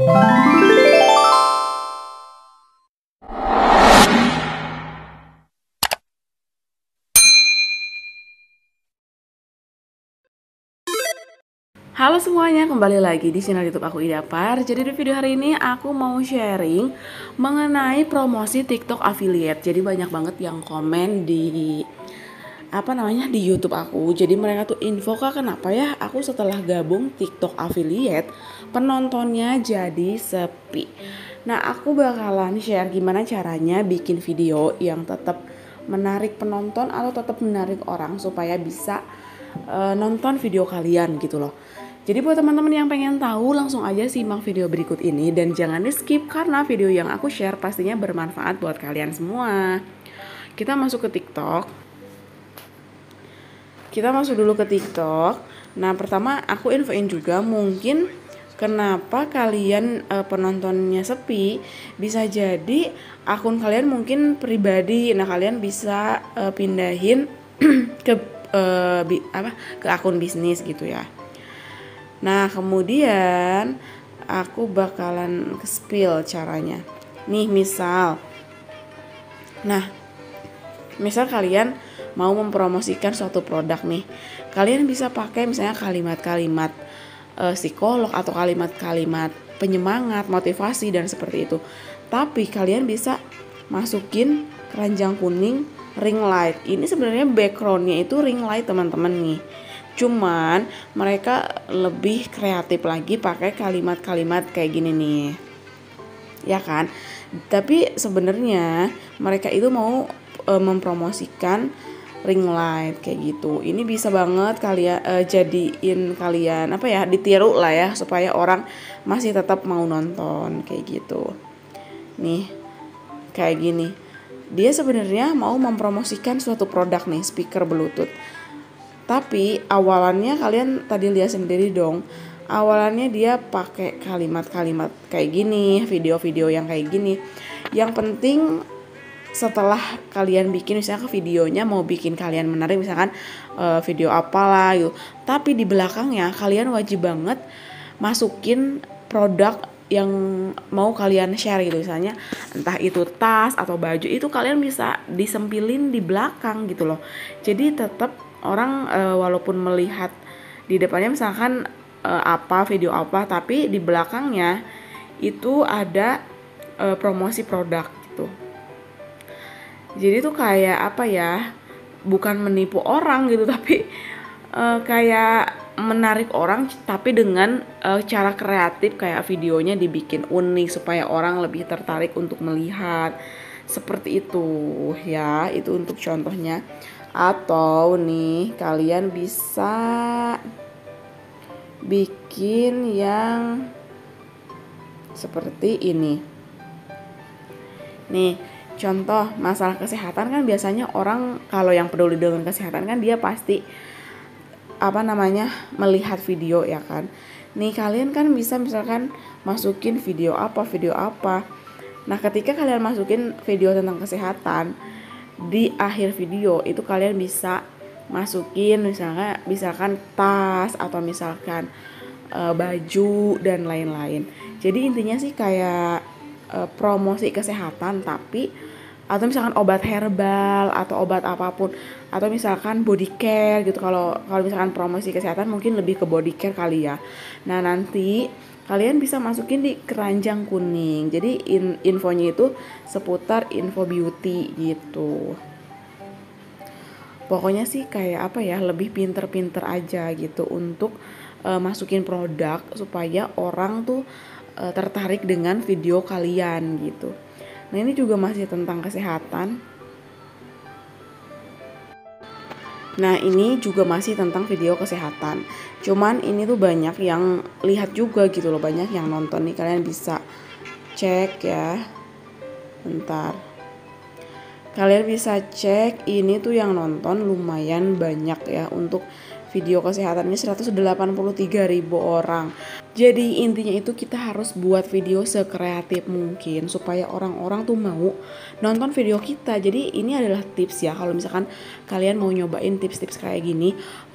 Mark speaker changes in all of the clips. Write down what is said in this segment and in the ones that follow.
Speaker 1: Halo semuanya, kembali lagi di channel YouTube aku Idapar. Jadi di video hari ini aku mau sharing mengenai promosi TikTok affiliate. Jadi banyak banget yang komen di di YouTube aku. Jadi mereka tuh info, Kak, kenapa ya aku setelah gabung TikTok affiliate penontonnya jadi sepi. Nah, aku bakalan share gimana caranya bikin video yang tetap menarik penonton atau tetap menarik orang supaya bisa nonton video kalian gitu loh. Jadi buat teman-teman yang pengen tahu, langsung aja simak video berikut ini dan jangan di skip karena video yang aku share pastinya bermanfaat buat kalian semua. Kita masuk ke TikTok. Kita masuk dulu ke TikTok. Nah, pertama aku infoin juga mungkin kenapa kalian penontonnya sepi. Bisa jadi akun kalian mungkin pribadi. Nah, kalian bisa pindahin ke ke akun bisnis gitu ya. Nah, kemudian aku bakalan spill caranya. Nih, misal kalian mau mempromosikan suatu produk nih. Kalian bisa pakai misalnya kalimat-kalimat psikolog atau kalimat-kalimat penyemangat, motivasi dan seperti itu. Tapi kalian bisa masukin keranjang kuning ring light. Ini sebenarnya backgroundnya itu ring light, teman-teman nih. Cuman mereka lebih kreatif lagi pakai kalimat-kalimat kayak gini nih. Ya kan? Tapi sebenarnya mereka itu mau mempromosikan ring light kayak gitu. Ini bisa banget kalian jadiin kalian ditiru lah ya supaya orang masih tetap mau nonton kayak gitu. Nih, kayak gini. Dia sebenarnya mau mempromosikan suatu produk nih, speaker Bluetooth. Tapi awalannya kalian tadi lihat sendiri dong. Awalannya dia pakai kalimat-kalimat kayak gini, video-video yang kayak gini. Yang penting setelah kalian bikin misalnya videonya mau bikin kalian menarik, misalkan video apalah gitu. Tapi di belakangnya kalian wajib banget masukin produk yang mau kalian share gitu, misalnya entah itu tas atau baju, itu kalian bisa disempilin di belakang gitu loh. Jadi tetap orang walaupun melihat di depannya misalkan video apa, tapi di belakangnya itu ada promosi produk gitu. Jadi tuh kayak bukan menipu orang gitu, tapi kayak menarik orang, tapi dengan cara kreatif, kayak videonya dibikin unik supaya orang lebih tertarik untuk melihat. Seperti itu ya, itu untuk contohnya. Atau nih kalian bisa bikin yang seperti ini. Nih, contoh masalah kesehatan kan biasanya orang kalau yang peduli dengan kesehatan kan dia pasti melihat video ya kan. Nih kalian kan bisa misalkan masukin video apa. Nah, ketika kalian masukin video tentang kesehatan, di akhir video itu kalian bisa masukin misalkan tas atau misalkan baju dan lain-lain. Jadi intinya sih kayak promosi kesehatan, tapi atau misalkan obat herbal atau obat apapun, atau misalkan body care gitu. Kalau misalkan promosi kesehatan mungkin lebih ke body care kali ya. Nah, nanti kalian bisa masukin di keranjang kuning. Jadi infonya itu seputar info beauty gitu. Pokoknya sih kayak lebih pinter-pinter aja gitu untuk masukin produk supaya orang tuh tertarik dengan video kalian gitu. Nah, ini juga masih tentang kesehatan. Nah, ini juga masih tentang video kesehatan. Cuman ini tuh banyak yang lihat juga gitu loh, banyak yang nonton nih. Kalian bisa cek ya. Bentar. Kalian bisa cek ini tuh yang nonton lumayan banyak ya. Untuk video kesehatannya 183.000 orang. Jadi intinya itu kita harus buat video sekreatif mungkin supaya orang-orang tuh mau nonton video kita. Jadi ini adalah tips ya, kalau misalkan kalian mau nyobain tips-tips kayak gini,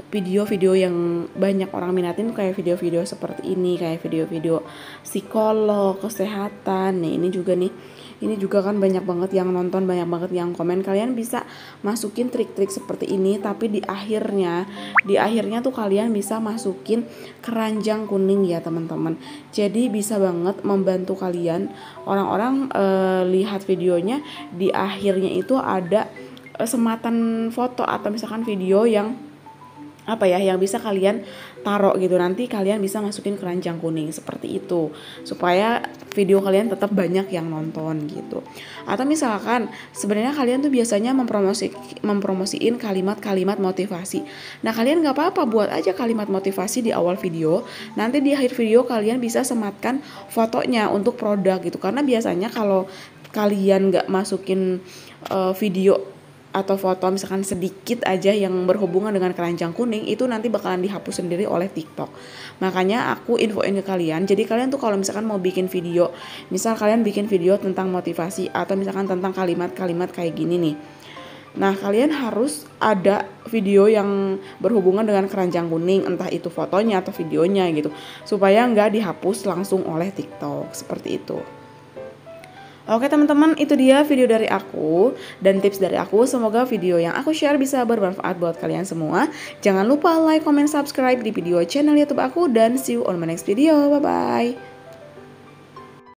Speaker 1: video-video yang banyak orang minatin kayak video-video seperti ini, kayak video-video psikolog, kesehatan. Nih, ini juga kan banyak banget yang nonton, banyak banget yang komen. Kalian bisa masukin trik-trik seperti ini, tapi di akhirnya tuh kalian bisa masukin keranjang kuning ya teman-teman. Jadi bisa banget membantu kalian, orang-orang lihat videonya, di akhirnya itu ada sematan foto atau misalkan video yang yang bisa kalian taruh gitu, nanti kalian bisa masukin keranjang kuning seperti itu supaya video kalian tetap banyak yang nonton gitu. Atau misalkan sebenarnya kalian tuh biasanya mempromosiin kalimat-kalimat motivasi. Nah, kalian nggak apa-apa buat aja kalimat motivasi di awal video, nanti di akhir video kalian bisa sematkan fotonya untuk produk gitu. Karena biasanya kalau kalian nggak masukin video atau foto misalkan sedikit aja yang berhubungan dengan keranjang kuning, itu nanti bakalan dihapus sendiri oleh TikTok. Makanya aku infoin ke kalian, jadi kalian tuh kalau misalkan mau bikin video, misal kalian bikin video tentang motivasi atau misalkan tentang kalimat-kalimat kayak gini nih, nah kalian harus ada video yang berhubungan dengan keranjang kuning, entah itu fotonya atau videonya gitu, supaya nggak dihapus langsung oleh TikTok, seperti itu. Oke teman-teman, itu dia video dari aku dan tips dari aku. Semoga video yang aku share bisa bermanfaat buat kalian semua. Jangan lupa like, comment, subscribe di video channel YouTube aku, dan see you on my next video. Bye-bye.